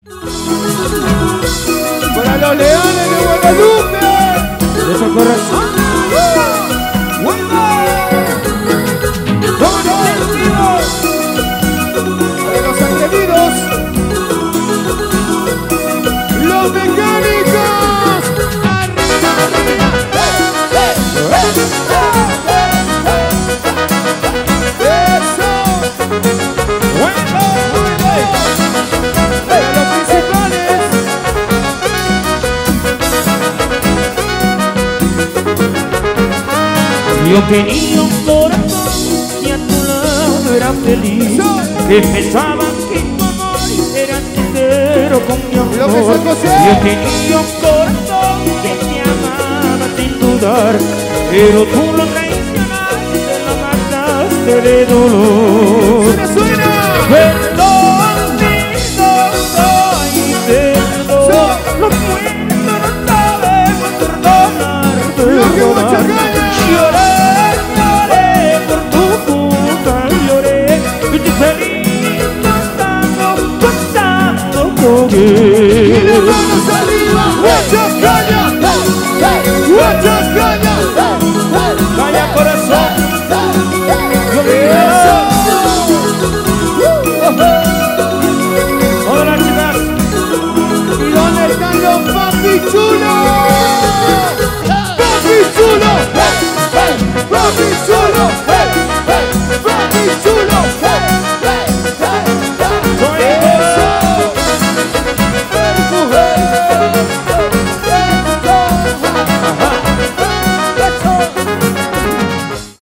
Para los leones de Guadalupe. De su corazón. Para los atrevidos. Los mecánicos. Eso. Para los principales. Yo tenía un corazón y a tu lado era feliz. Que pensaba que tu amor era sincero con mi amor. Yo tenía un corazón que te amaba sin dudar, pero tú lo traicionaste, lo mataste de dolor. ¡Suena! Perdón, perdón, lo puedo, no sabemos perdonar, perdonar. Lloré por tu culpa, lloré, y te feliz contando con él.